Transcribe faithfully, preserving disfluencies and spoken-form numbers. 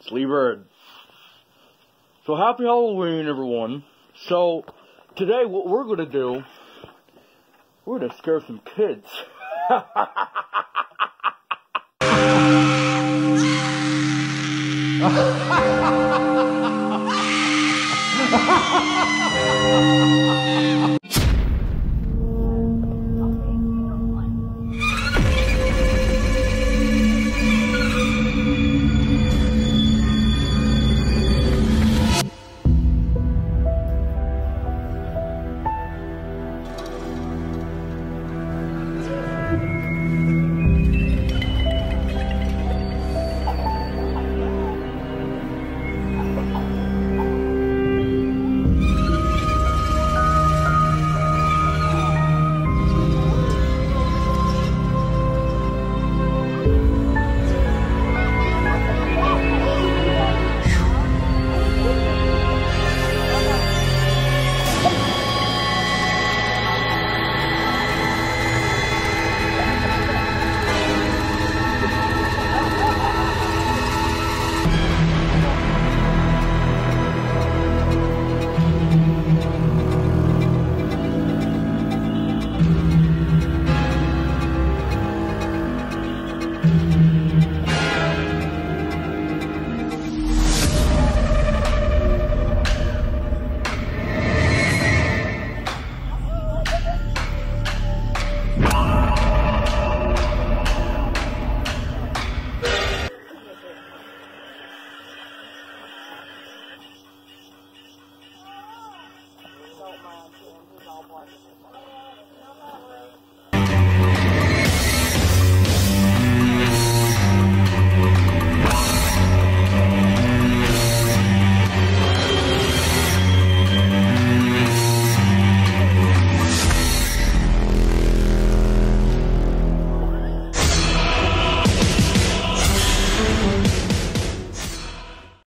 It's Lee Bird. So happy Halloween, everyone. So today what we're gonna do, we're gonna scare some kids. Don't mind him, he's all black.